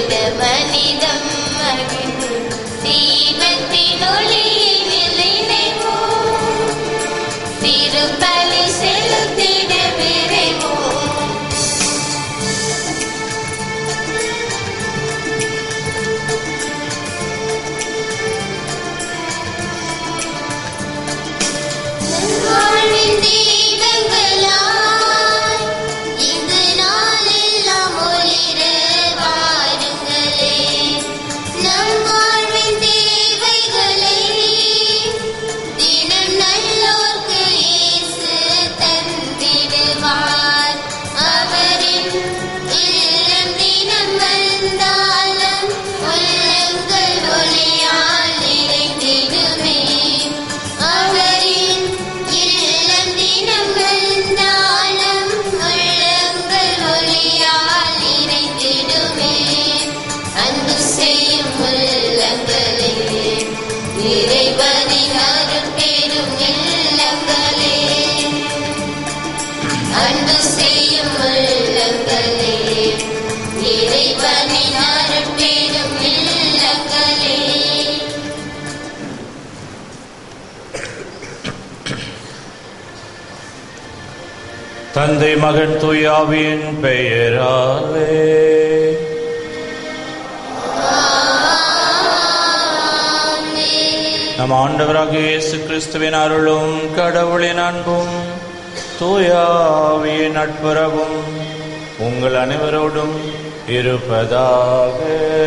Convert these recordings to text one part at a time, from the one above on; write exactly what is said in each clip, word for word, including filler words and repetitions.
தந்தை மகன் தூயாவின் பெயராலே நம் ஆண்டவராகிய இயேசு கிறிஸ்துவின் அருளும் கடவுளின் அன்பும் தூயாவின் நட்புறவும் உங்கள் அனைவரோடும் இருப்பதாக.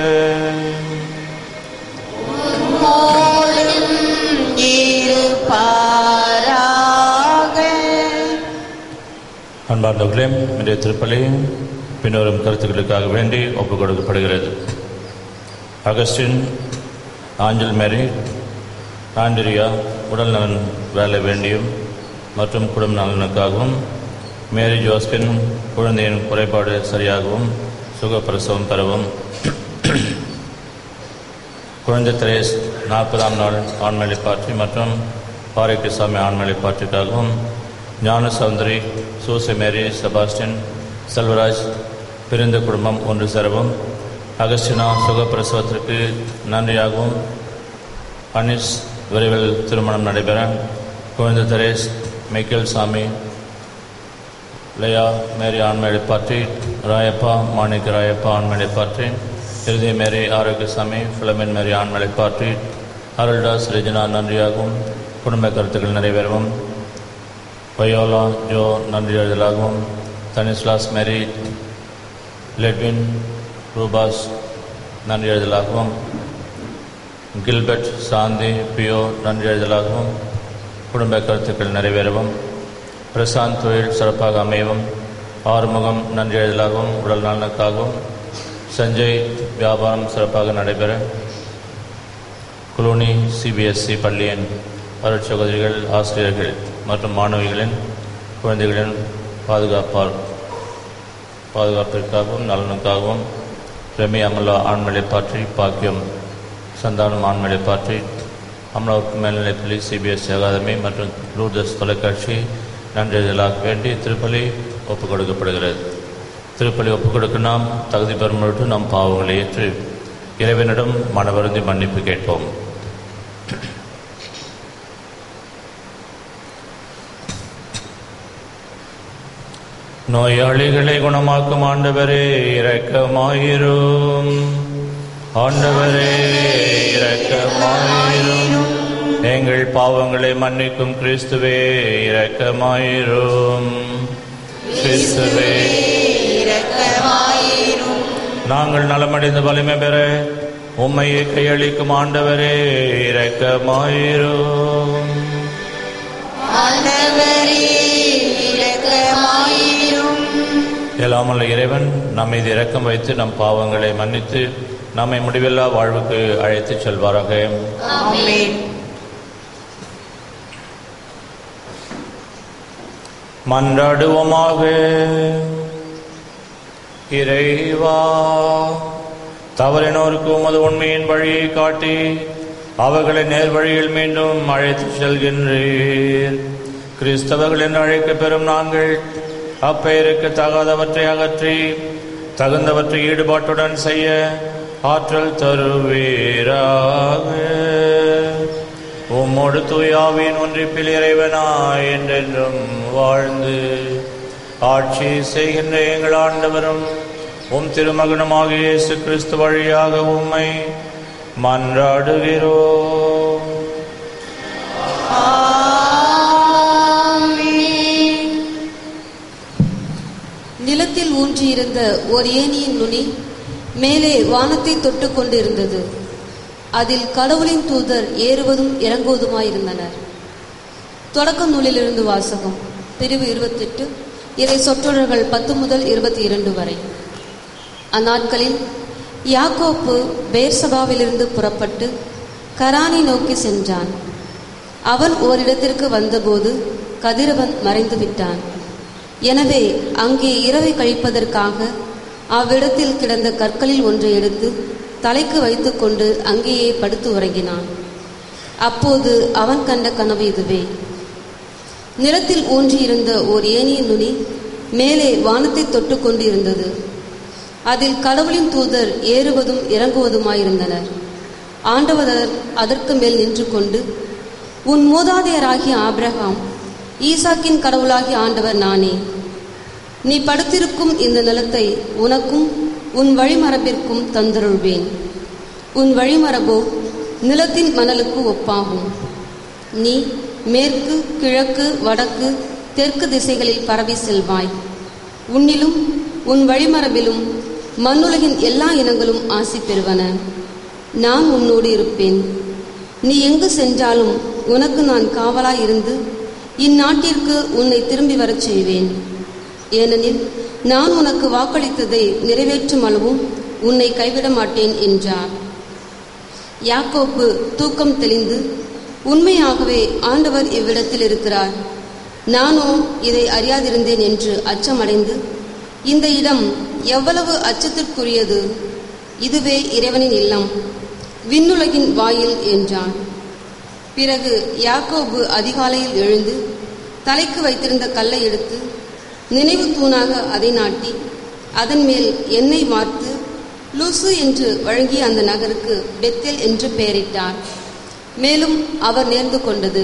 அன்பார்ந்தவர்களே, இன்றைய திருப்பலி பின்வரும் கருத்துக்களுக்காக வேண்டி ஒப்புக் கொடுக்கப்படுகிறது. அகஸ்டின், ஆஞ்சல் மேரி, ஆண்ட்ரியா உடல் நலன் வேலை வேண்டியும் மற்றும் குடும்ப நலனுக்காகவும், மேரி ஜோஸ்பின் குழந்தையின் குறைபாடு சரியாகவும் சுகப்பிரசவம் பெறவும், குழந்தை திரேஸ் நாற்பதாம் நாள் ஆண்மலை பாற்றி மற்றும் பாறைக்குசாமி ஆண்மலை பாற்றிக்காகவும், ஞான சௌந்தரி, சூசை மேரி, செபாஸ்டின், செல்வராஜ் பிரிந்த குடும்பம் ஒன்று சேரவும், அகஸ்டினா சுகப்பிரசவத்திற்கு நன்றியாகவும், அனிஸ் விரைவில் திருமணம் நடைபெற, குழந்தை தெரேஸ், மைக்கேல் சாமி, லயா மேரி ஆண்மலை பாற்றி, ராயப்பா மாணிக்க ராயப்பா ஆண்மலை பாற்றி, இறுதி மேரி ஆரோக்கியசாமி, பிளமின் மேரி ஆண்மலை பாற்றி, அருள்தாஸ் ரெஜினா நன்றியாகவும் குடும்ப கருத்துக்கள் நிறைவேறவும், வயோலா ஜோ நன்றி எழுதலாகவும், தனிஸ்லாஸ் மேரி, லெட்வின் ரூபாஸ் நன்றி எழுதலாகவும், கில்பர்ட் சாந்தி பியோ நன்றி எழுதலாகவும் குடும்ப கருத்துக்கள் நிறைவேறவும், பிரசாந்த் தொழில் சிறப்பாக அமையவும், ஆறுமுகம் நன்றி எழுதலாகவும் உடல் நலனுக்காகவும், சஞ்சய் வியாபாரம் சிறப்பாக நடைபெற, குலோனி சிபிஎஸ்சி பள்ளியின் அருட்சகோதரிகள், ஆசிரியர்கள் மற்றும் மாணவிகளின் குழந்தைகளின் பாதுகாப்பால் பாதுகாப்பிற்காகவும் நலனுக்காகவும், ரெமி அமலா ஆண்மலை பாற்றி, பாக்கியம் சந்தானம் ஆண்மலை பாற்றி, அமலாவுக்கு மேல்நிலைப்பள்ளி, சிபிஎஸ்சி அகாதமி மற்றும் லூர்தஸ் தொலைக்காட்சி நன்றிதலாக வேண்டி திருப்பலி ஒப்புக் கொடுக்கப்படுகிறது. திருப்பலி ஒப்புக் கொடுக்க நாம் தகுதி பெறும் பொருட்டு நம் பாவங்களை ஏற்று இறைவனிடம் மனவருந்தி மன்னிப்பு கேட்போம். நோயாளிகளை குணமாக்கும் ஆண்டவரே இரக்கமாயிரும். ஆண்டவரே இரக்கமாயிரும். எங்கள் பாவங்களை மன்னிக்கும் கிறிஸ்துவே இரக்கமாயிரும். கிறிஸ்துவே இரக்கமாயிரும். நாங்கள் நலமடைந்து வலிமை பெற உம்மையை கையளிக்கும் ஆண்டவரே இரக்கமாயிரும். எல்லாமல்ல இறைவன் நம்மை இரக்கம் வைத்து நம் பாவங்களை மன்னித்து நம்மை முடிவில்லா வாழ்வுக்கு அழைத்து செல்வாராக. ஆமென். மன்றாடுவோமாக. இறைவா, தவறினோருக்கு உமது உண்மையின் வழியை காட்டி அவர்களை நேர்வழியில் மீண்டும் அழைத்து செல்கின்றீர். கிறிஸ்தவர்கள் என்று அழைக்க பெறும் நாங்கள் அப்பெயருக்கு தகாதவற்றை அகற்றி தகுந்தவற்றை ஈடுபாட்டுடன் செய்ய ஆற்றல் தருவீராக. உம்மோடு தூயாவின் ஒன்றிப்பில் இறைவனாய் என்றென்றும் வாழ்ந்து ஆட்சி செய்கின்ற எங்கள் ஆண்டவரும் உம் திருமகனுமாகிய இயேசு கிறிஸ்து வழியாக உம்மை மன்றாடுகிறோம். நிலத்தில் ஊன்றியிருந்த ஓர் ஏணியின் நுனி மேலே வானத்தை தொட்டு கொண்டிருந்தது. அதில் கடவுளின் தூதர் ஏறுவதும் இறங்குவதுமாயிருந்தனர். தொடக்க நூலிலிருந்து வாசகம். பிரிவு இருபத்தெட்டு, இறை சொற்றொடர்கள் பத்து முதல் இருபத்தி இரண்டு வரை. அந்நாட்களில் யாக்கோப்பு பேர்சபாவிலிருந்து புறப்பட்டு கரானை நோக்கி சென்றான். அவன் ஓரிடத்திற்கு வந்தபோது கதிரவன் மறைந்து விட்டான். எனவே அங்கே இரவை கழிப்பதற்காக அவ்விடத்தில் கிடந்த கற்களில் ஒன்றை எடுத்து தலைக்கு வைத்து கொண்டு அங்கேயே படுத்து உறங்கினான். அப்போது அவன் கண்ட கனவு இதுவே. நிலத்தில் ஊன்றியிருந்த ஓர் ஏணியின் நுனி மேலே வானத்தை தொட்டு கொண்டு இருந்தது. அதில் கடவுளின் தூதர் ஏறுவதும் இறங்குவதுமாயிருந்தனர். ஆண்டவர் அதற்கு மேல் நின்று கொண்டு, உன் மூதாதையராகிய ஆபிரகாம் ஈசாக்கின் கடவுளாகிய ஆண்டவர் நானே. நீ படுத்திருக்கும் இந்த நிலத்தை உனக்கும் உன் வழிமரபிற்கும் தந்தருள்வேன். உன் வழிமரபோ நிலத்தின் மணலுக்கு ஒப்பாகும். நீ மேற்கு, கிழக்கு, வடக்கு, தெற்கு திசைகளில் பரவி செல்வாய். உன்னிலும் உன் வழிமரபிலும் மண்ணுலகின் எல்லா இனங்களும் ஆசி பெறுவன. நான் உன்னோடு இருப்பேன். நீ எங்கு சென்றாலும் உனக்கு நான் காவலாய் இருந்து இந்நாட்டிற்கு உன்னை திரும்பி வரச் செய்வேன். ஏனெனில் நான் உனக்கு வாக்களித்ததை நிறைவேற்றும் அளவும் உன்னை கைவிட மாட்டேன் என்றார். யாக்கோப்பு தூக்கம் தெளிந்து, உண்மையாகவே ஆண்டவர் இவ்விடத்தில் இருக்கிறார், நானோ இதை அறியாதிருந்தேன் என்று அச்சமடைந்து, இந்த இடம் எவ்வளவு அச்சத்திற்குரியது, இதுவே இறைவனின் இல்லம், விண்ணுலகின் வாயில் என்றான். பிறகு யாக்கோபு அதிகாலையில் எழுந்து தலைக்கு வைத்திருந்த கல்லை எடுத்து நினைவு தூணாக அதை நாட்டி அதன் மேல் எண்ணெய் வார்த்து லூசு என்று வழங்கிய அந்த நகருக்கு பெத்தேல் என்று பெயரிட்டார். மேலும் அவர் நேர்ந்து கொண்டது,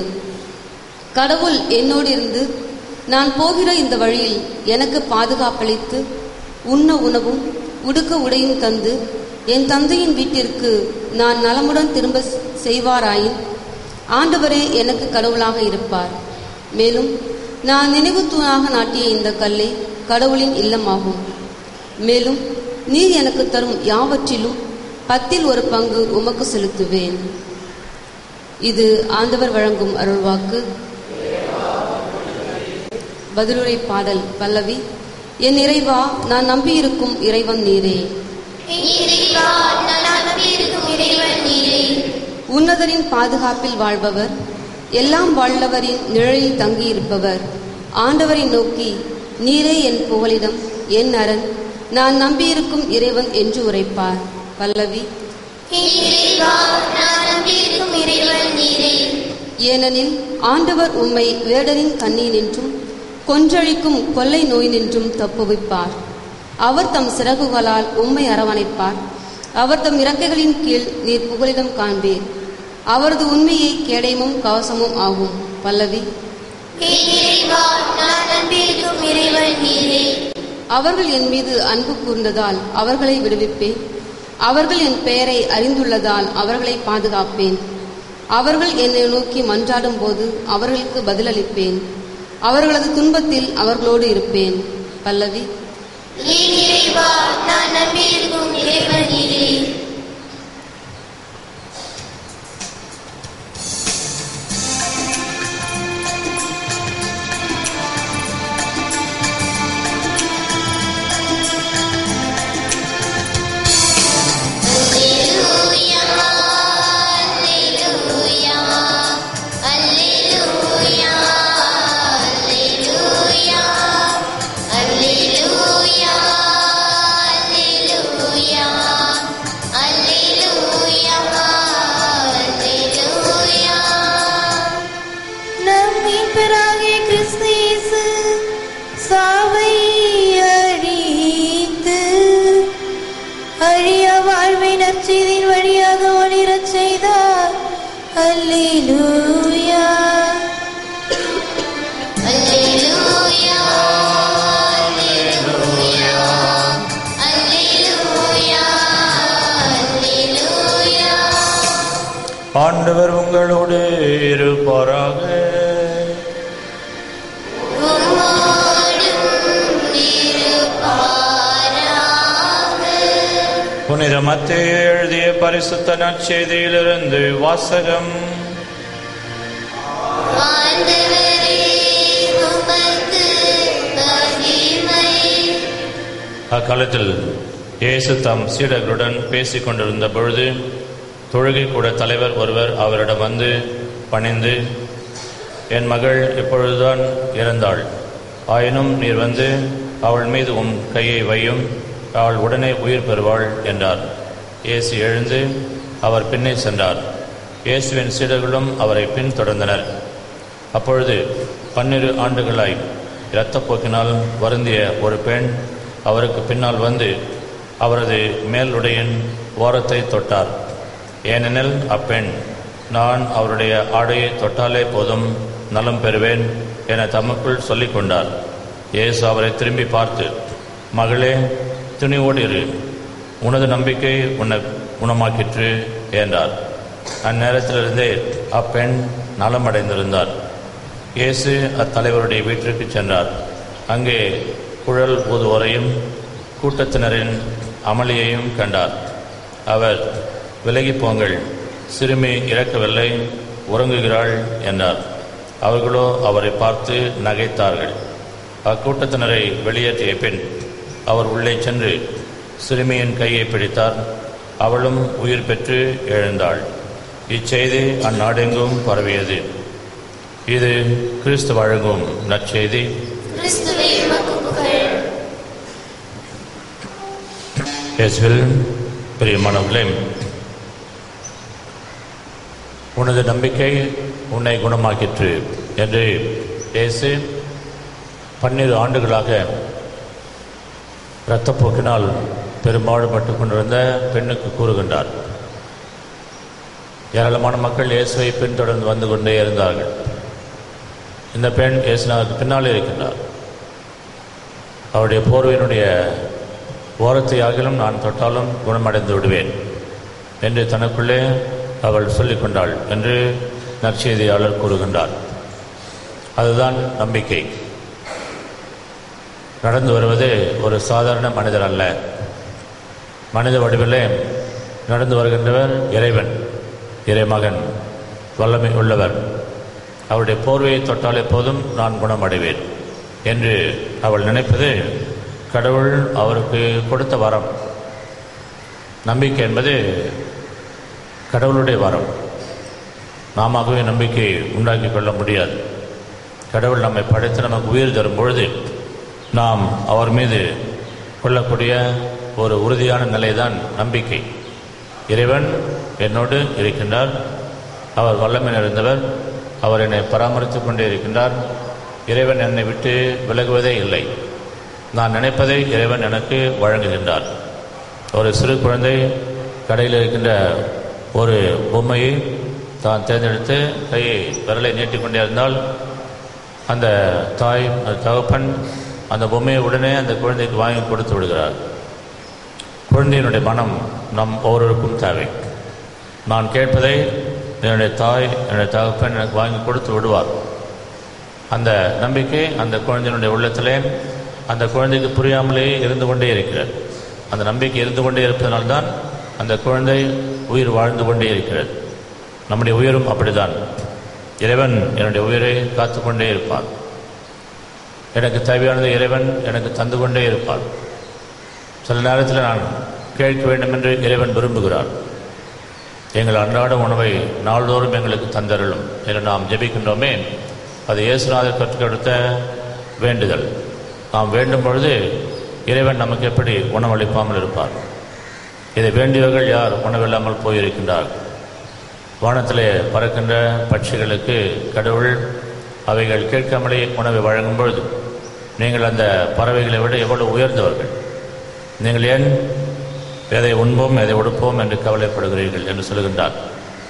கடவுள் என்னோடு இருந்து நான் போகிற இந்த வழியில் எனக்கு பாதுகாப்பளித்து உண்ண உணவும் உடுக்க உடையும் தந்து என் தந்தையின் வீட்டிற்கு நான் நலமுடன் திரும்ப செய்வாராயின் ஆண்டவரே எனக்கு கடவுளாக இருப்பார். மேலும் நான் நினைவு தூணாக நாட்டிய இந்த கல்லே கடவுளின் இல்லமாகும். மேலும் நீர் எனக்கு தரும் யாவற்றிலும் பத்தில் ஒரு பங்கு உமக்கு செலுத்துவேன். இது ஆண்டவர் வழங்கும் அருள்வாக்கு. பதிலுரை பாடல் பல்லவி. என் இறைவா, நான் நம்பியிருக்கும் இறைவன் நீரே. உன்னதரின் பாதுகாப்பில் வாழ்பவர், எல்லாம் வாழ்ந்தவரின் நிழலில் தங்கியிருப்பவர், ஆண்டவரை நோக்கி நீரே என் புகலிடம், என் அரண், நான் நம்பியிருக்கும் இறைவன் என்று உரைப்பார். பல்லவி. ஏனெனில் ஆண்டவர் உம்மை வேடரின் கண்ணியினின்றும் கொன்றழிக்கும் கொள்ளை நோயினின்றும் தப்புவிப்பார். அவர் தம் சிறகுகளால் உம்மை அரவணைப்பார். அவர் தம் இறக்கைகளின் கீழ் நீர் புகலிடம் காண்பீர். அவரது உண்மையை கேடயமும் கவசமும் ஆகும். பல்லவி. அவர்கள் என் மீது அன்பு கூர்ந்ததால் அவர்களை விடுவிப்பேன். அவர்கள் என் பெயரை அறிந்துள்ளதால் அவர்களை பாதுகாப்பேன். அவர்கள் என்னை நோக்கி மன்றாடும் போது அவர்களுக்கு பதிலளிப்பேன். அவர்களது துன்பத்தில் அவர்களோடு இருப்பேன். பல்லவி. Alleluia, அல்லேலூயா அல்லேலூயா அல்லேலூயா அல்லேலூயா அல்லேலூயா. ஆண்டவர் உங்களோடு இருப்பாராக. புனித மத்தேயு எழுதிய பரிசுத்த நற்செய்தியிலிருந்து வாசகம். அக்காலத்தில் இயேசு தம் சீடர்களுடன் பேசிக் கொண்டிருந்த பொழுது தொழுகை கூட தலைவர் ஒருவர் அவரிடம் வந்து பணிந்து, என் மகள் இப்பொழுதுதான் இறந்தாள், ஆயினும் நீர் வந்து அவள் மீது உம் கையை வையும், அவள் உடனே உயிர் பெறுவாள் என்றார். இயேசு எழுந்து அவர் பின்னே சென்றார். இயேசுவின் சீடர்களும் அவரை பின்தொடர்ந்தனர். அப்பொழுது பன்னிரு ஆண்டுகளாய் இரத்தப்போக்கினால் வருந்திய ஒரு பெண் அவருக்கு பின்னால் வந்து அவரது மேலுடையின் ஓரத்தை தொட்டார். ஏனெனில் அப்பெண், நான் அவருடைய ஆடையை தொட்டாலே போதும், நலம் பெறுவேன் என தமக்குள் சொல்லிக் கொண்டார். இயேசு அவரை திரும்பி பார்த்து, மகளே, துணிவோடு இரு, உனது நம்பிக்கை உன்னை குணமாக்கிற்று என்றார். அந்நேரத்திலிருந்தே அப்பெண் நலமடைந்திருந்தார். இயேசு அத்தலைவருடைய வீட்டிற்கு சென்றார். அங்கே குழல் ஊதுவோரையும் கூட்டத்தினரின் அமளியையும் கண்டார். அவர், விலகி போங்கள், சிறுமி இறக்கவில்லை, உறங்குகிறாள் என்றார். அவர்களோ அவரை பார்த்து நகைத்தார்கள். அக்கூட்டத்தினரை வெளியேற்றிய பின் அவர் உள்ளே சென்று சிறுமியின் கையை பிடித்தார். அவளும் உயிர் பெற்று எழுந்தாள். இச்செய்தி அந்நாடெங்கும் பரவியது. இது கிறிஸ்து வழங்கும் நற்செய்தி. இயேசுவில் பிரியமானவர்களே, உனது நம்பிக்கை உன்னை குணமாக்கிற்று என்று இயேசு பன்னிரு ஆண்டுகளாக இரத்தப்போக்கினால் பெரும்பாடுபட்டு கொண்டிருந்த பெண்ணுக்கு கூறுகின்றார். ஏராளமான மக்கள் இயேசுவை பின்தொடர்ந்து வந்து கொண்டே இருந்தார்கள். இந்த பெண் இயேசுநாதருக்கு பின்னாலே இருக்கின்றார். அவருடைய போர்வையினுடைய ஓரத்தை ஆகிலும் நான் தொட்டாலும் குணமடைந்து விடுவேன் என்று தனக்குள்ளே அவள் சொல்லிக் கொண்டாள் என்று நற்செய்தியாளர் கூறுகின்றார். அதுதான் நம்பிக்கை. நடந்து வருவது ஒரு சாதாரண மனிதர் அல்ல. மனித வடிவிலே நடந்து வருகின்றவர் இறைவன், இறைமகன், வல்லமை உள்ளவர். அவருடைய போர்வையை தொட்டாலே போதும் நான் குணமடைவேன் என்று அவள் நினைப்பது கடவுள் அவருக்கு கொடுத்த வரம். நம்பிக்கை என்பது கடவுளுடைய வரம். நாமவே நம்பிக்கையை உண்டாக்கி கொள்ள முடியாது. கடவுள் நம்மை படைத்து நமக்கு உயிர் தரும் பொழுது நாம் அவர் மீது கொள்ளக்கூடிய ஒரு உறுதியான நிலைதான் நம்பிக்கை. இறைவன் என்னோடு இருக்கின்றார், அவர் வல்லமை நிறைந்தவர், அவர் என்னை பராமரித்து கொண்டே இருக்கின்றார், இறைவன் என்னை விட்டு விலகுவதே இல்லை, நான் நினைப்பதை இறைவன் எனக்கு வழங்குகின்றார். ஒரு சிறு குழந்தை கடையில் இருக்கின்ற ஒரு பொம்மையை தான் தேர்ந்தெடுத்து கையை விரலை நீட்டிக்கொண்டே இருந்தால் அந்த தாய், அந்த தகப்பன் அந்த பொம்மையை உடனே அந்த குழந்தைக்கு வாங்கி கொடுத்து விடுகிறார். குழந்தையினுடைய மனம் நம் ஒவ்வொருவருக்கும் தேவை. நான் கேட்பதை என்னுடைய தாய், என்னுடைய தகப்பன் எனக்கு வாங்கி கொடுத்து விடுவார். அந்த நம்பிக்கை அந்த குழந்தையினுடைய உள்ளத்திலே அந்த குழந்தைக்கு புரியாமலே இருந்து கொண்டே இருக்கிறது. அந்த நம்பிக்கை இருந்து கொண்டே இருப்பதனால்தான் அந்த குழந்தை உயிர் வாழ்ந்து கொண்டே இருக்கிறது. நம்முடைய உயிரும் அப்படிதான். இறைவன் என்னுடைய உயிரை காத்து கொண்டே இருப்பார். எனக்கு தேவையானது இறைவன் எனக்கு தந்து கொண்டே இருப்பார். சில நேரத்தில் நான் கேட்க வேண்டும் என்று இறைவன் விரும்புகிறார். எங்கள் அன்றாட உணவை நாள்தோறும் எங்களுக்கு தந்தருளும் என்று நாம் ஜெபிக்கின்றோமே, அது இயேசுநாதர் கற்றுக் கொடுத்த வேண்டுதல். நாம் வேண்டும் பொழுது இறைவன் நமக்கு எப்படி உணவளிப்பாமல் இருப்பார்? இதை வேண்டியவர்கள் யார் உணவில்லாமல் போயிருக்கின்றார்? வானத்திலே பறக்கின்ற பட்சிகளுக்கு கடவுள் அவைகள் கேட்காமலே உணவை வழங்கும் பொழுது நீங்கள் அந்த பறவைகளை விட எவ்வளவு உயர்ந்தவர்கள், நீங்கள் ஏன் எதை உண்போம் எதை உடுப்போம் என்று கவலைப்படுகிறீர்கள் என்று சொல்கின்றார்.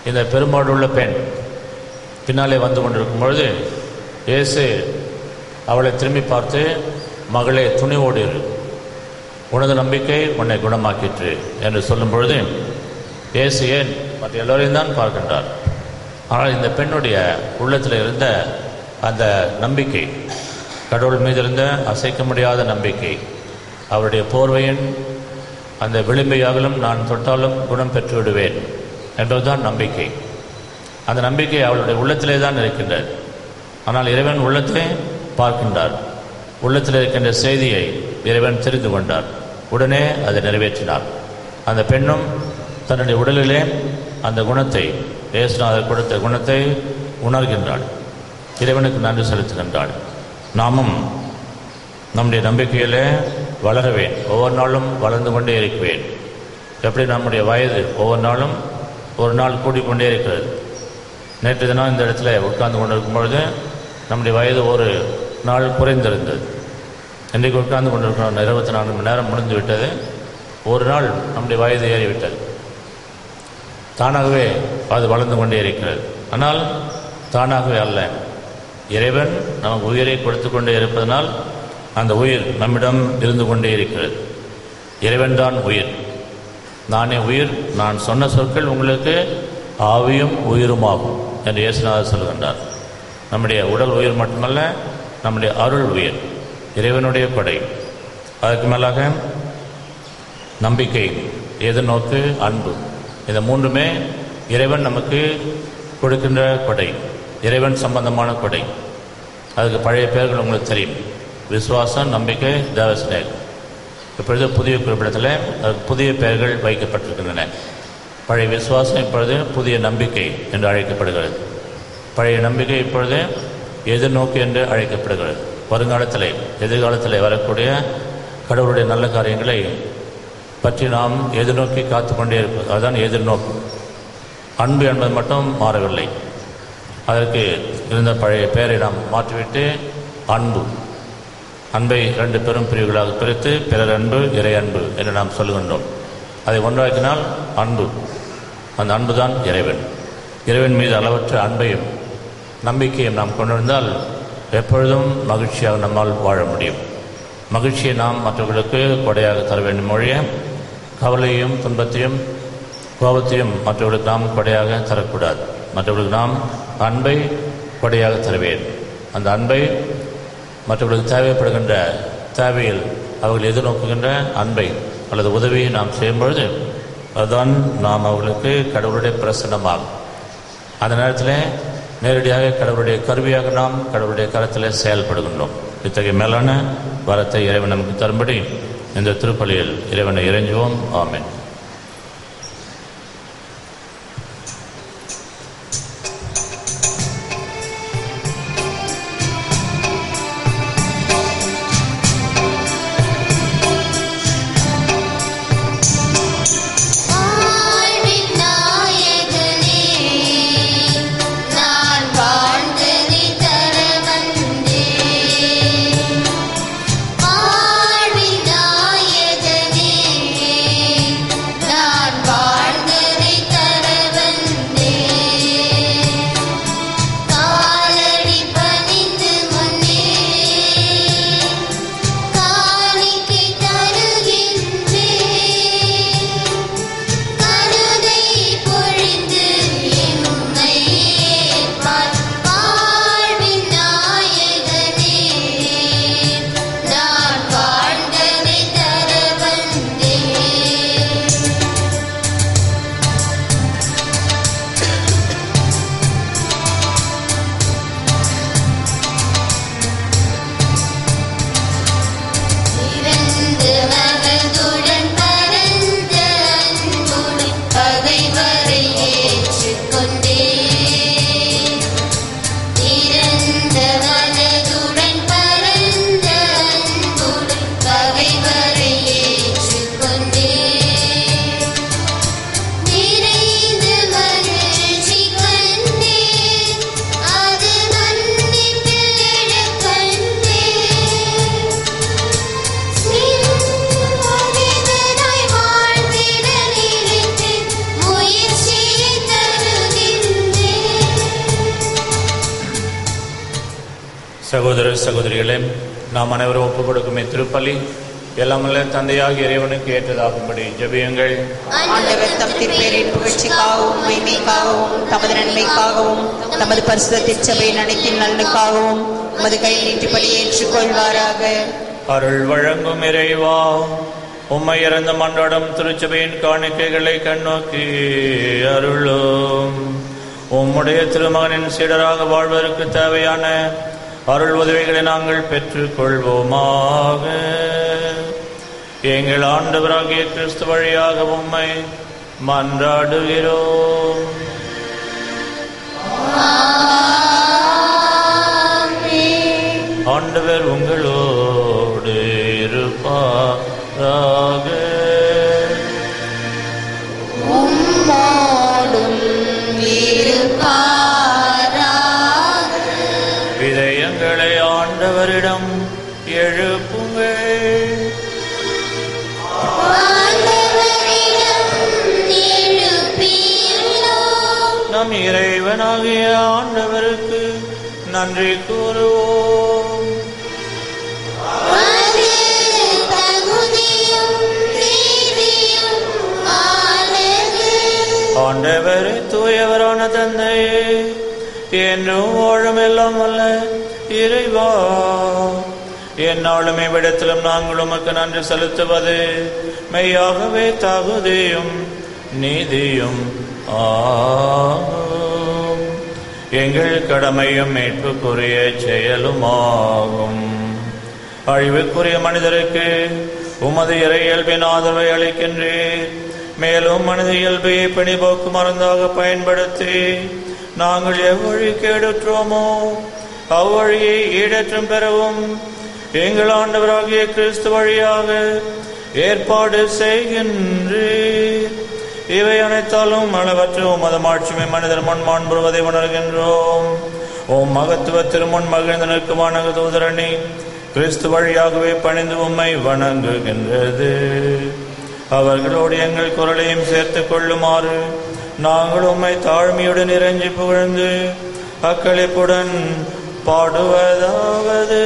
இந்த பெரும்பாடுள்ள பெண் பின்னாலே வந்து கொண்டிருக்கும் பொழுது இயேசு அவளை திரும்பி பார்த்து, மகளே துணிவோடு இரு, உனது நம்பிக்கை உன்னை குணமாக்கிற்று என்று சொல்லும் பொழுது இயேசு ஏன் மற்ற எல்லோரையும் தான் பார்க்கின்றார். ஆனால் இந்த பெண்ணுடைய உள்ளத்தில் இருந்த அந்த நம்பிக்கை, கடவுள் மீது இருந்த அசைக்க முடியாத நம்பிக்கை, அவருடைய போர்வையின் அந்த விளிம்பையாகலும் நான் தொட்டாலும் குணம் பெற்று விடுவேன் என்பதுதான் நம்பிக்கை. அந்த நம்பிக்கை அவளுடைய உள்ளத்திலே தான் இருக்கின்றது. ஆனால் இறைவன் உள்ளத்தை பார்க்கின்றார். உள்ளத்தில் இருக்கின்ற செய்தியை இறைவன் தெரிந்து கொண்டார். உடனே அதை நிறைவேற்றினார். அந்த பெண்ணும் தன்னுடைய உடலிலே அந்த குணத்தை, இயேசுநாதர் கொடுத்த குணத்தை உணர்கின்றாள். இறைவனுக்கு நன்றி செலுத்துகின்றாள். நாமும் நம்முடைய நம்பிக்கையிலே வளரவேன், ஒவ்வொரு நாளும் வளர்ந்து கொண்டே இருக்குவேன். எப்படி நம்முடைய வயது ஒவ்வொரு நாளும் ஒரு நாள் கூடிக்கொண்டே இருக்கிறது. நேற்று தினம் இந்த இடத்துல உட்கார்ந்து கொண்டிருக்கும் பொழுது நம்முடைய வயது ஒரு நாள் குறைந்திருந்தது. இன்றைக்கு உட்கார்ந்து கொண்டிருக்கிறோம், இருபத்தி நான்கு மணி நேரம் முடிந்து விட்டது. ஒரு நாள் நம்முடைய வயது ஏறிவிட்டது. தானாகவே அது வளர்ந்து கொண்டே இருக்கிறது. ஆனால் தானாகவே அல்ல, இறைவன் நமக்கு உயிரை கொடுத்து கொண்டே இருப்பதனால் அந்த உயிர் நம்மிடம் இருந்து கொண்டே இருக்கிறது. இறைவன் தான் உயிர். நானே உயிர், நான் சொன்ன சொற்கள் உங்களுக்கு ஆவியும் உயிருமாகும் என்று இயேசுநாதர் சொல்கின்றார். நம்முடைய உடல் உயிர் மட்டுமல்ல, நம்முடைய அருள் உயிர், இறைவனுடைய கொடை. அதற்கு மேலாக நம்பிக்கை, எதிர்நோக்கு, அன்பு, இந்த மூன்றுமே இறைவன் நமக்கு கொடுக்கின்ற கொடை, இறைவன் சம்பந்தமான கொடை. அதுக்கு பழைய பெயர்கள் உங்களுக்கு தெரியும்: விசுவாசம், நம்பிக்கை, தேவஸ்நேகம். இப்பொழுது புதிய குறிப்பிடத்தில் அதுக்கு புதிய பெயர்கள் வைக்கப்பட்டிருக்கின்றன. பழைய விசுவாசம் இப்பொழுது புதிய நம்பிக்கை என்று அழைக்கப்படுகிறது. பழைய நம்பிக்கை இப்பொழுது எதிர்நோக்கு என்று அழைக்கப்படுகிறது. வருங்காலத்தில், எதிர்காலத்தில் வரக்கூடிய கடவுளுடைய நல்ல காரியங்களை பற்றி நாம் எதிர்நோக்கி காத்து கொண்டே இருப்பது, அதுதான் எதிர்நோக்கு. அன்பு என்பது மட்டும் மாறவில்லை. அதற்கு இருந்த பழைய பெயரை நாம் மாற்றிவிட்டு அன்பு, அன்பை இரண்டு பெரும் பிரிவுகளாக பிரித்து பிறர் அன்பு, இறை அன்பு என்று நாம் சொல்லுகின்றோம். அதை ஒன்றாக்கினால் அன்பு, அந்த அன்பு தான் இறைவன். இறைவன் மீது அளவற்ற அன்பையும் நம்பிக்கையும் நாம் கொண்டிருந்தால் எப்பொழுதும் மகிழ்ச்சியாக நம்மால் வாழ முடியும். மகிழ்ச்சியை நாம் மற்றவர்களுக்கு கொடையாக தர வேண்டும் மொழிய, கவலையும் துன்பத்தையும் கோபத்தையும் மற்றவர்களுக்கு நாம் கொடையாக தரக்கூடாது. மற்றவர்களுக்கு நாம் அன்பை கொடையாக தருவேன். அந்த அன்பை மற்றவர்களுக்கு தேவைப்படுகின்ற தேவையில் அவர்கள் எதிர்நோக்குகின்ற அன்பை அல்லது உதவியை நாம் செய்யும் பொழுது அதுதான் நாம் அவர்களுக்கு கடவுளுடைய பிரசன்னமாகும். அந்த நேரத்தில் நேரடியாக கடவுளுடைய கருவியாக நாம் கடவுளுடைய கரத்தில் செயல்படுகின்றோம். இத்தகைய மேலான வரத்தை இறைவன் நமக்கு தரும்படி இந்த திருப்பலியில் இறைவனை இறைஞ்சுவோம். ஆமென். ஆழ்வின் நாயகனே சகோதர சகோதரிகளே, நாம் அனைவரும் ஒப்புக் கொடுக்கும் திருப்பலி எல்லாமல்ல தந்தையாக இறைவனுக்கு ஏற்றதாகும்படி ஜெபியுங்கள். ஆண்டவர் தம் திருப்பேரின் புகழ்ச்சிக்காகவும் மகிமைக்காகவும் தமது நன்மைக்காகவும் தமது பரிசுத்த திருச்சபையின் அனைத்தின் நலனுக்காகவும் உமது கை நீட்டி பலியை ஏற்றுக்கொள்வாராக. அருள் வழங்கும் இறைவா, உம்மை இறந்த மன்றாடும் திருச்சபையின் காணிக்கைகளை கண்ணோக்கி அருளும். உம்முடைய திருமகனின் சீடராக வாழ்வதற்கு தேவையான அருள் உதவிகளை நாங்கள் பெற்றுக் கொள்வோமாக. எங்கள் ஆண்டவராகிய கிறிஸ்து வழியாக உம்மை மன்றாடுகிறோம். ஆண்டவர் உங்களோடு இருப்பாராக. இதயங்களை ஆண்டவரிடம் எழுப்புங்கள். நம் இறைவனாகிய ஆண்டவருக்கு நன்றி கூறுவோம். ஆண்டவரே, தூயவரான தந்தையே, என்னும் வாழும் எல்லாம் அல்ல இறைவா, என்னாலும் இவ்விடத்திலும் நாங்கள் உமக்கு நன்றி செலுத்துவது மெய்யாகவே தகுதியும் நீதியும் ஆகும். எங்கள் கடமையும் மீட்புக்குரிய செயலுமாகும். அழிவுக்குரிய மனிதருக்கு உமது இறை இயல்பின் ஆதரவை அளிக்கின்றீர். மேலும் மனித இயல்பை பிணிபோக்கு மருந்தாக பயன்படுத்தி நாங்கள் எவ்வழி கேடுற்றோமோ அவ்வழியை ஈடேற்றம் பெறவும் எங்கள் ஆண்டவராகிய கிறிஸ்து வழியாக ஏற்பாடு செய்கின்றீர். இவை அனைத்தாலும் அளவற்ற உமது மாட்சிமை மனிதர் முன் மாண்புறுவதை உணர்கின்றோம். ஓம் மகத்துவ திருமுன் மகிழ்ந்து நிற்குமான தூதரணி கிறிஸ்து வழியாகவே பணிந்து உம்மை வணங்குகின்றது. அவர்களோடு எங்கள் குரலையும் சேர்த்துக் கொள்ளுமாறு நாங்கள் உம்மை தாழ்மையுடன் இறைஞ்சி புகழ்ந்து அக்களிப்புடன் பாடுவதாவது.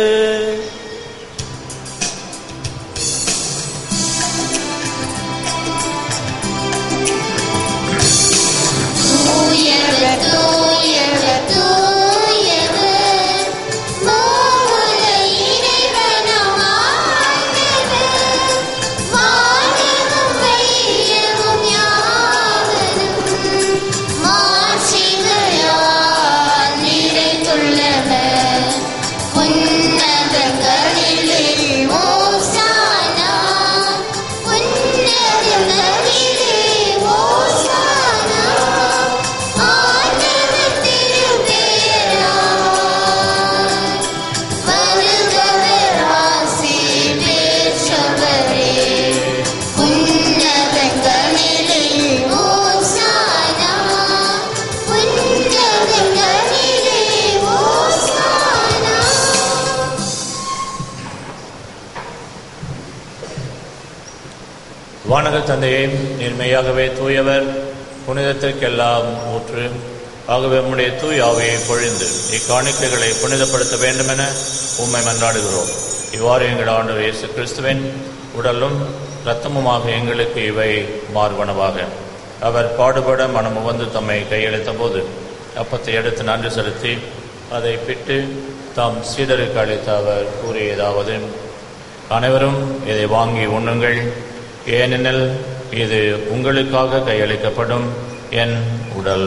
வானக தந்தையே, நேர்மையாகவே தூயவர், புனிதத்திற்கெல்லாம் ஊற்று. ஆகவே உம்முடைய தூய ஆவியை பொழிந்து இக்காணிக்கைகளை புனிதப்படுத்த வேண்டுமென உம்மை மன்றாடுகிறோம். இவ்வாறு எங்கள் ஆண்டவர் இயேசு கிறிஸ்துவின் உடலும் இரத்தமுமாக எங்களுக்கு இவை மார்பனவாக. அவர் பாடுபட மனமு வந்து தம்மை கையெழுத்த போது அப்பத்தை எடுத்து நன்றி செலுத்தி அதை பிட்டு தாம் சீடருக்கு அளித்த அவர் கூறியதாவது: அனைவரும் இதை வாங்கி உண்ணுங்கள், ஏனெனில் இது உங்களுக்காக கையளிக்கப்படும் என் உடல்.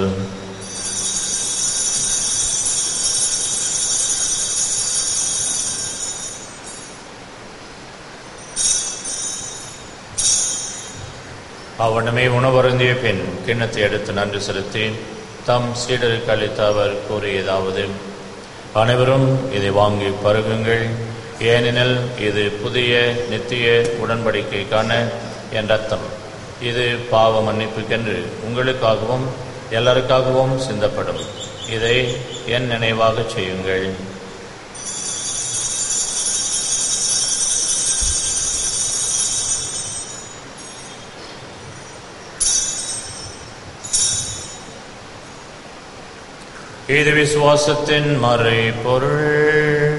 அவ்வண்ணமே உணவருந்திய பின் கிண்ணத்தை எடுத்து நன்றி செலுத்தி தம் சீடருக்கு அளித்த அவர் கூறியதாவது: அனைவரும் இதை வாங்கி பருகுங்கள், ஏனெனில் இது புதிய நித்திய உடன்படிக்கைக்கான என் ரத்தம். இது பாவ மன்னிப்புக்கென்று உங்களுக்காகவும் எல்லாருக்காகவும் சிந்தப்படும். இதை என் நினைவாக செய்யுங்கள். இது விசுவாசத்தின் மறை பொருள்.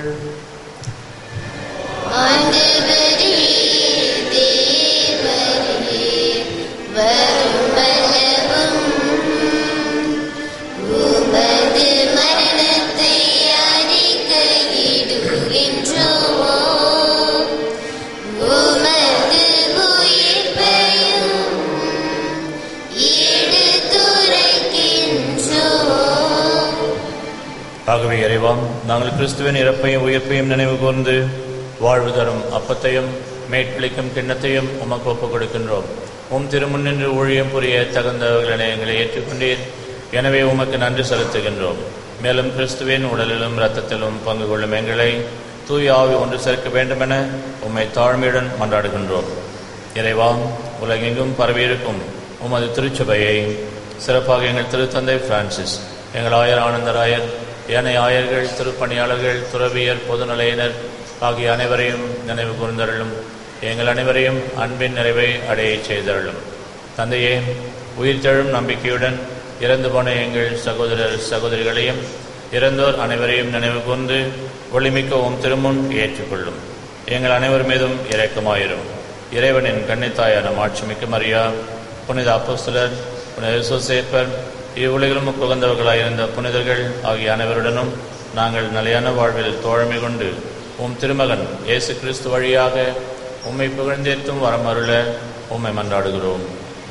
ஆகவே இறைவாம், நாங்கள் கிறிஸ்துவின் இறப்பையும் உயிர்ப்பையும் நினைவு கூர்ந்து வாழ்வு தரும் அப்பத்தையும் மேற்கிளிக்கும் கிண்ணத்தையும் உமக்கு ஒப்புக் கொடுக்கின்றோம். உம் திருமுன்னின்று ஊழியம் புரிய தகுந்தவர்களை எங்களை ஏற்றுக்கொண்டீர். எனவே உமக்கு நன்றி செலுத்துகின்றோம். மேலும் கிறிஸ்துவின் உடலிலும் இரத்தத்திலும் பங்கு கொள்ளும் எங்களை தூய ஆவி ஒன்று சேர்க்க வேண்டுமென உம்மை தாழ்மையுடன் மன்றாடுகின்றோம். இறைவாம், உலகெங்கும் பரவியிருக்கும் உமது திருச்சபையை, சிறப்பாக எங்கள் திருத்தந்தை பிரான்சிஸ், எங்கள் ஆயர் ஆனந்தராயர், ஏனைய ஆயர்கள், திருப்பணியாளர்கள், துறவியர், பொதுநிலையினர் ஆகிய அனைவரையும் நினைவு கூர்ந்தருளும். எங்கள் அனைவரையும் அன்பின் நிறைவை அடைய செய்தருளும். தந்தையே, உயிர்த்தெழும் நம்பிக்கையுடன் இறந்து போன எங்கள் சகோதரர் சகோதரிகளையும் இறந்தோர் அனைவரையும் நினைவு கூர்ந்து ஒளிமிக்க உம் திருமுன் ஏற்றுக்கொள்ளும். எங்கள் அனைவர் மீதும் இரக்கமாயிரும். இறைவனின் கன்னித்தாயான மாட்சிமிக்க மரியா, புனித அப்போஸ்தலர், புனித யோசேப்பர், இவ்வுலகிலும் புகழ்ந்தவர்களாயிருந்த புனிதர்கள் ஆகிய அனைவருடனும் நாங்கள் நிலையான வாழ்வில் தோழமை கொண்டு உம் திருமகன் இயேசு கிறிஸ்து வழியாக உம்மை புகழ்ந்தேற்றும் வரம் அருள உம்மை மன்றாடுகிறோம்.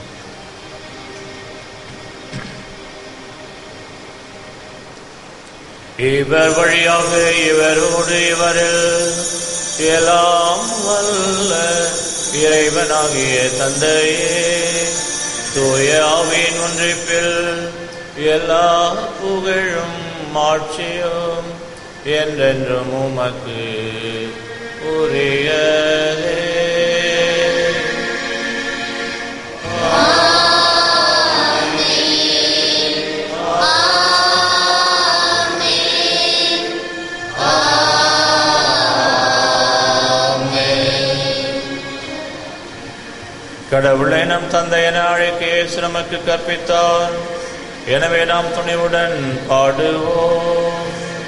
இவர் வழியாக இவரோடு இவரில் எல்லாம் வல்ல இறைவனாகிய தந்தையே, தூய ஆவியின் ஒன்றிப்பில் எல்லா புகழும் மாட்சியும் என்றென்றும் உமக்கு உரியதே. கடவுளை நம் தந்தை என அழைக்க இயேசு நமக்கு கற்பித்தார். எனவே நாம் துணிவுடன் பாடுவோம்.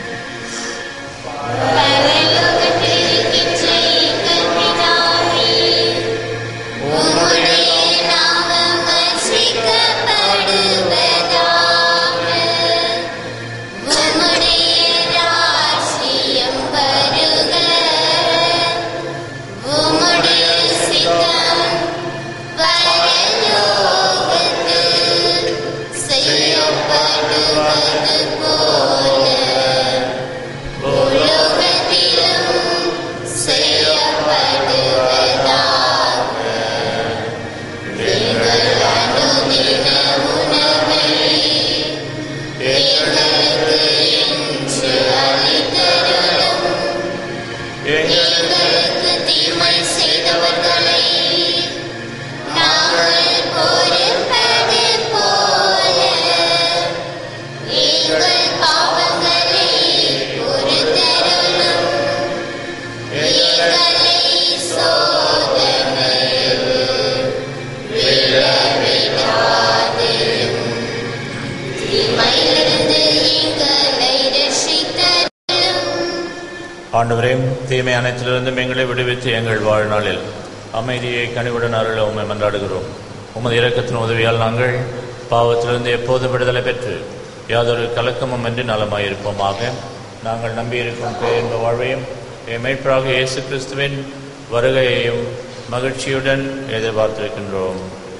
ஆண்டவரே, தீமை அனைத்திலிருந்தும் எங்களை விடுவித்து எங்கள் வாழ்நாளில் அமைதியை கனிவுடன் அருள உம்மை மன்றாடுகிறோம். உமது இரக்கத்தின் உதவியால் நாங்கள் பாவத்திலிருந்து எப்போதும் விடுதலை பெற்று யாதொரு கலக்கமும் என்று நலமாயிருப்போமாக. நாங்கள் நம்பியிருக்கும் பேரின்ப வாழ்வையும் மீட்பராக இயேசு கிறிஸ்துவின் வருகையையும் மகிழ்ச்சியுடன் எதிர்பார்த்திருக்கின்றோம்.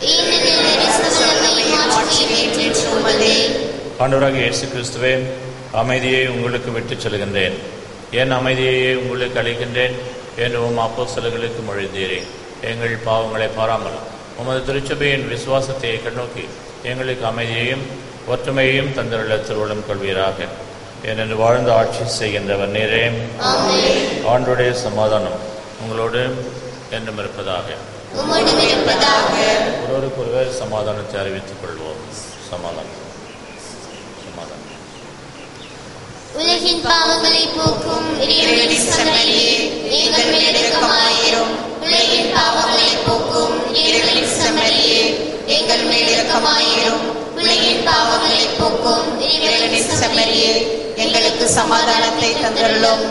ஆண்டவராக இயேசு கிறிஸ்துவே, அமைதியை உங்களுக்கு விட்டுச் செல்கின்றேன், என் அமைதியையே உங்களுக்கு அளிக்கின்றேன் என்று உம் அப்போஸ்தலர்களுக்கு மொழிந்தீரே. எங்கள் பாவங்களை பாராமல் உமது திருச்சபையின் விசுவாசத்தை கண்ணோக்கி எங்களுக்கு அமைதியையும் ஒற்றுமையையும் தந்தருள திருவுளம் கொள்வீராக. ஏனென்று வாழ்ந்து ஆட்சி செய்கின்றவர் நீரே. ஆண்டவருடைய சமாதானம் உங்களோடு என்றும் இருப்பதாக. ஒருவருக்கொருவர் சமாதானத்தை அறிவித்துக் கொள்வோம். சமாதானம் சமாதானம். உலகின் பாவங்களை போக்கும் இறைவனின் செம்மறியே, எங்கள் மேல் இரக்கமாயிரும். உலகின் பாவங்களை போக்கும் இறைவனின் செம்மறியே, எங்கள் மேல் இரக்கமாயிரும். உலகின் பாவங்களை போக்கும் இறைவனின் செம்மறியே, எங்களுக்கு சமாதானத்தை தந்தருளும்.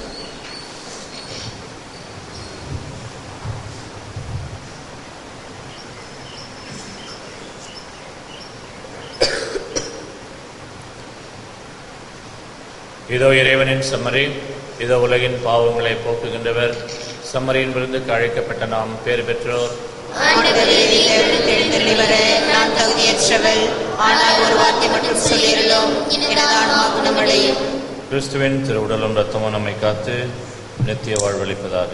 இதோ இறைவனின் செம்மறி, இதோ உலகின் பாவங்களை போக்குகின்றவர். செம்மறியின் விருந்துக்கு அழைக்கப்பட்ட நாம் பேறு பெற்றோர். நான் தகுதியற்றவள், ஆனால் ஒரு வார்த்தை மட்டும் சொல்லியிருந்தோம், எனது ஆன்மா குணமடையும். கிறிஸ்துவின் திருவுடலும் இரத்தமும் நம்மை காத்து நித்திய வாழ்வளிப்பதாக.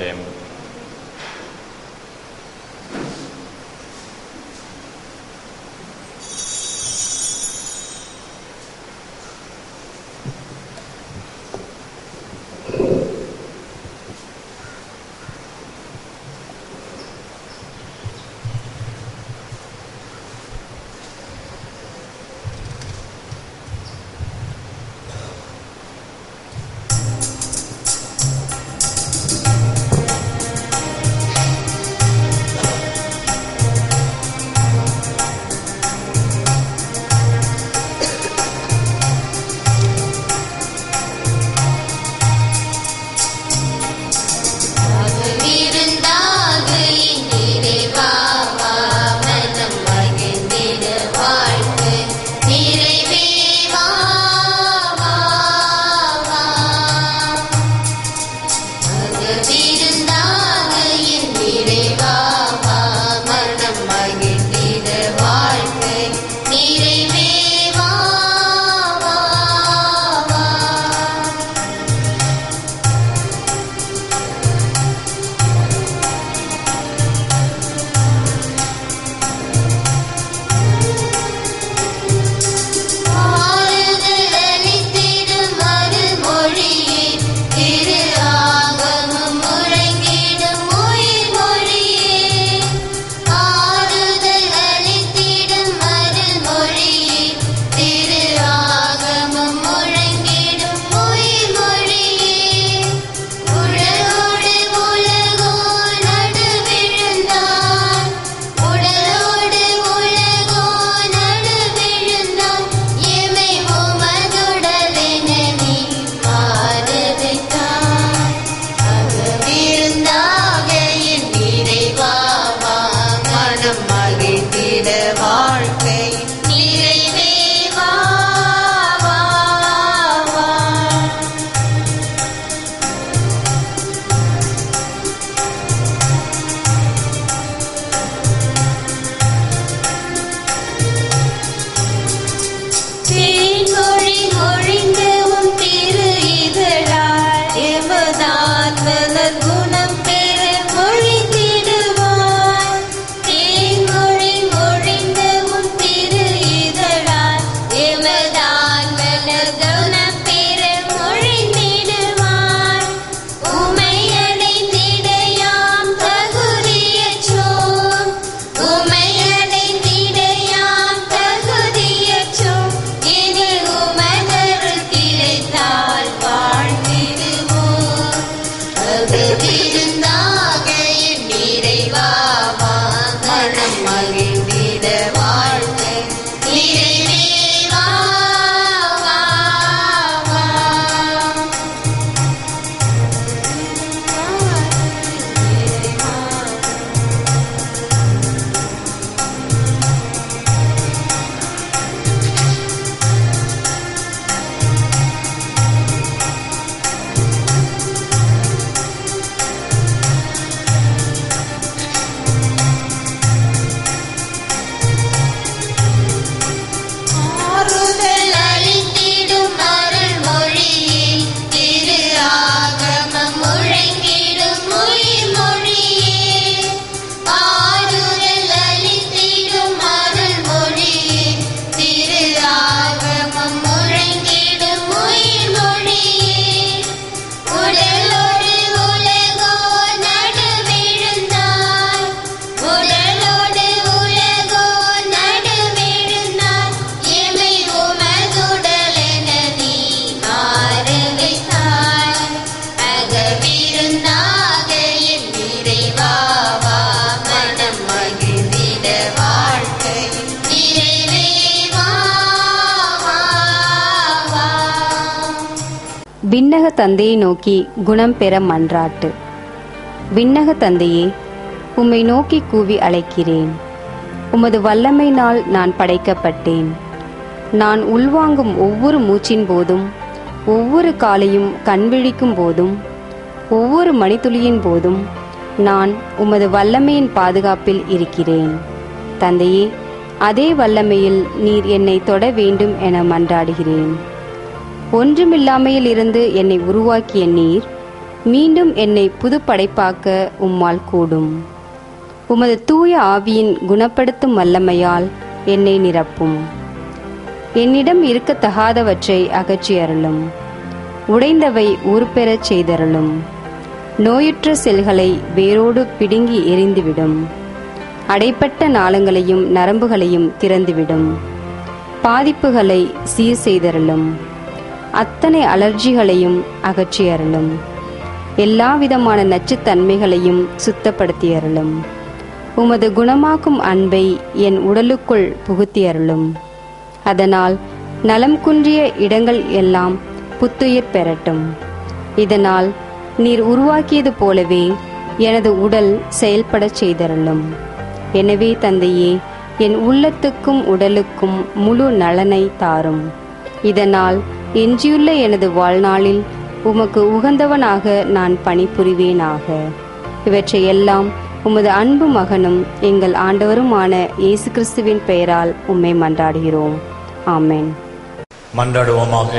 விண்ணக தந்தையை நோக்கி குணம் பெற மன்றாட்டு. விண்ணக தந்தையே, உம்மை நோக்கி கூவி அழைக்கிறேன். உமது வல்லமையினால் நான் படைக்கப்பட்டேன். நான் உள்வாங்கும் ஒவ்வொரு மூச்சின் போதும், ஒவ்வொரு காலையும் கண்விழிக்கும் போதும், ஒவ்வொரு மணித்துளியின் போதும் நான் உமது வல்லமையின் பாதுகாப்பில் இருக்கிறேன். தந்தையே, அதே வல்லமையில் நீர் என்னை தொட வேண்டும் என மன்றாடுகிறேன். ஒன்றுமில்லாமையில் இருந்து என்னை உருவாக்கிய நீர் மீண்டும் என்னை புது படைப்பாக்க உம்மால் கூடும். உமது தூய ஆவியின் குணப்படுத்தும் வல்லமையால் என்னை நிரப்பும். என்னிடம் இருக்கத்தகாதவற்றை அகற்றி அருளும். உடைந்தவை உருப்பெறச் செய்தருளும். நோயுற்ற செல்களை வேரோடு பிடுங்கி எறிந்துவிடும். அடைப்பட்ட நாளங்களையும் நரம்புகளையும் திறந்துவிடும். பாதிப்புகளை சீர் செய்தருளும். அத்தனை அலர்ஜிகளையும் அகற்றி அருளும். எல்லா விதமான நச்சுத்தன்மைகளையும் சுத்தப்படுத்தி அருளும். உமது குணமாக்கும் அன்பை என் உடலுக்குள் புகுத்தி அருளும். அதனால் நலம் குன்றிய இடங்கள் எல்லாம் புத்துயிர் பெறட்டும். இதனால் நீர் உருவாக்கியது போலவே எனது உடல் செயல்படச் செய்தருளும். எனவே தந்தையே, என் உள்ளத்துக்கும் உடலுக்கும் முழு நலனை தாரும். இதனால் எஞ்சியுள்ள எனது வாழ்நாளில் உமக்கு உகந்தவனாக நான் பணிபுரிவேனாக. இவற்றை எல்லாம் உமது அன்பு மகனும் எங்கள் ஆண்டவருமான இயேசு கிறிஸ்துவின் பெயரால் உம்மை மன்றாடுகிறோம். ஆமென். மன்றாடுவோமாக.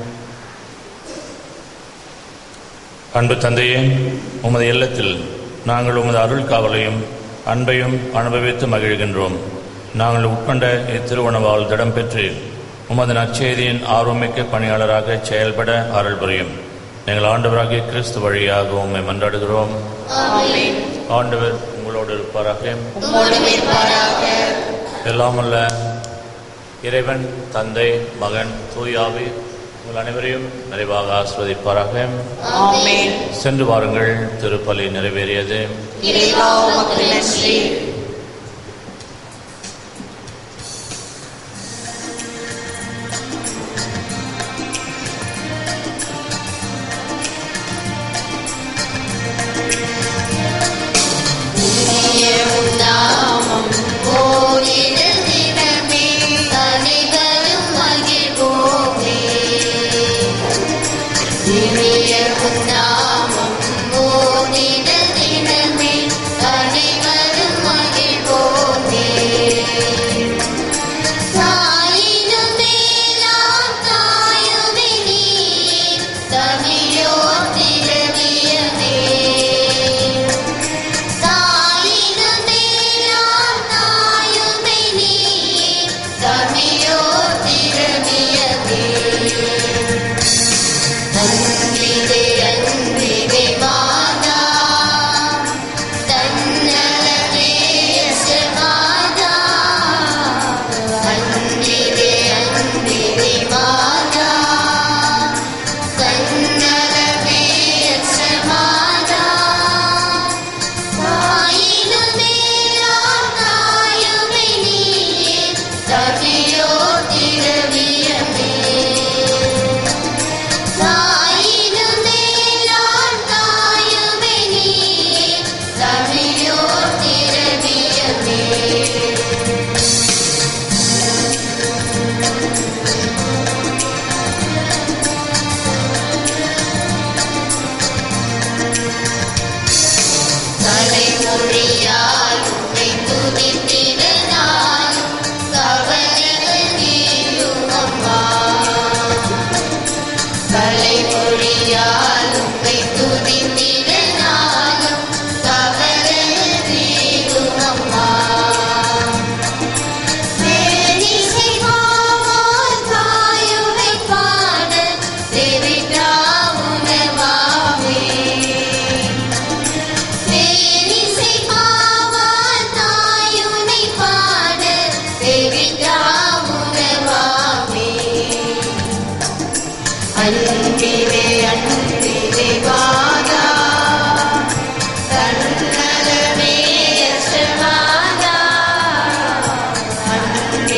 அன்பு தந்தையே, உமது இல்லத்தில் நாங்கள் உமது அருள் காவலையும் அன்பையும் அனுபவித்து மகிழ்கின்றோம். நாங்கள் உட்கொண்ட இத்திருவனவால் திடம் பெற்று உமது நற்செய்தியின் ஆர்வமிக்க பணியாளராக செயல்பட அருள் புரியும். எங்கள் ஆண்டவராகிய கிறிஸ்து வழியாக உம்மை மன்றாடுகிறோம். ஆண்டவர் உங்களோடு இருப்பாராக. எல்லாமல்ல இறைவன் தந்தை, மகன், தூயாவி உங்கள் அனைவரையும் நிறைவாக ஆசீர்வதிப்பாராக. சென்று வாருங்கள், திருப்பலி நிறைவேறியது.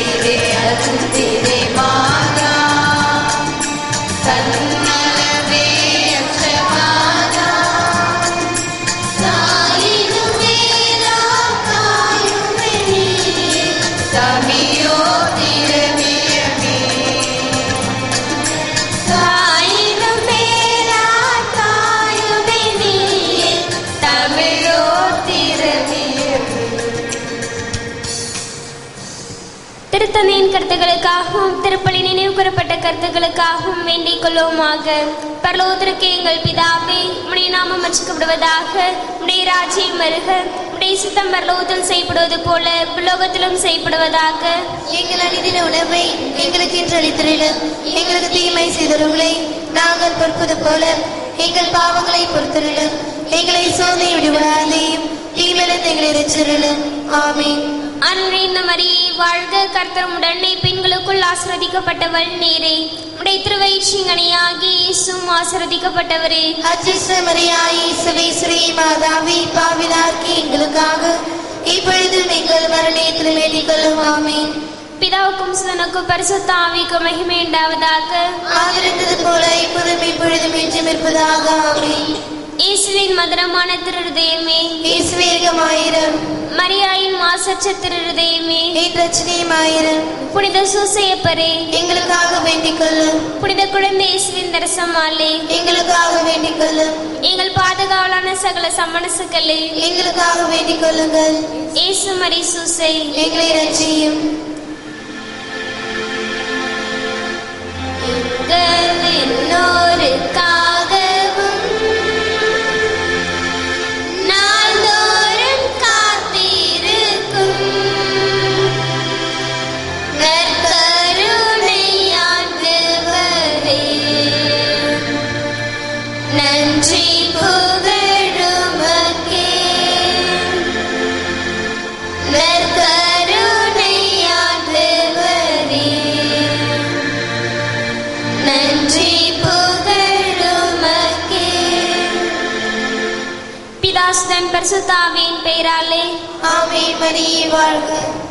தன்னலமே கருத்துக்களுக்காகவும் திருப்பலி நினைவு கூறப்பட்ட கருத்துக்களுக்காகவும் வேண்டிக் கொள்வோமாக. பரலோகத்திற்கு எங்கள் பிதாவே, உம்முடைய நாமம் அர்ச்சிக்கப்படுவதாக, உம்முடைய ராஜ்யம் வருக, உம்முடைய சித்தம் பரலோகத்தில் செய்யப்படுவது போல உலோகத்திலும் செய்யப்படுவதாக. எங்கள் அனுதின உணவை எங்களுக்கு இன்று அளித்திருளும். எங்களுக்கு தீமை செய்தவர்களை நாங்கள் பொறுப்பது போல எங்கள் பாவங்களை பொறுத்திருளும். எங்களை சோதனை விடுவாதையும் தீமையிலிருந்து எங்களை ரட்சித்தருளும். ஆமென். அன்றைந்த மரியே வாழ்க, கர்த்தர் உடனே பெண்களுக்குள் ஆசீர்வதிக்கப்பட்டவள் நீரே. உடைய திருவயிற்றிங்கனியாகி இயேசுவும் ஆசீர்வதிக்கப்பட்டவரே. அச்சிஷ்ட மரியாயே, இயேசுவே ஸ்ரீ மாதாவே, பாவிலார்க்கு எங்களுக்காக இப்பொழுதும் எங்கள் மரணத்தில் வேண்டிக் கொள்ளும். ஆமென். பிதாவுக்கும் சுதனுக்கும் பரிசுத்த ஆவிக்கும் மகிமை உண்டாவதாக. ஆதிருந்தது போல இப்பொழுதும் இப்பொழுதும் என்றும் இருப்பதாக. ஆமென். இயேசுவின் மதுரமான திருஹதயமே, இயேசுவே இரக்கமாயிரும். மரியாயின் மாசற்ற திருஹதயமே, என் ரட்சணியமாயிரும். புனித சூசையப்பரே, எங்களுக்காக வேண்டிக் கொள்ளும். புனித குழந்தை இயேசுவின் தரிசனமாலே எங்களுக்காக வேண்டிக் கொள்ளும். எங்கள் பாதுகாவலான சகல சம்மனசுக்களே, எங்களுக்காக வேண்டிக் கொள்ளுங்கள். இயேசு மரி சூசை, எங்களை ரட்சியும். பரிசுத்த ஆவியின் பெயராலே. ஆமென். மரியே வாழ்க.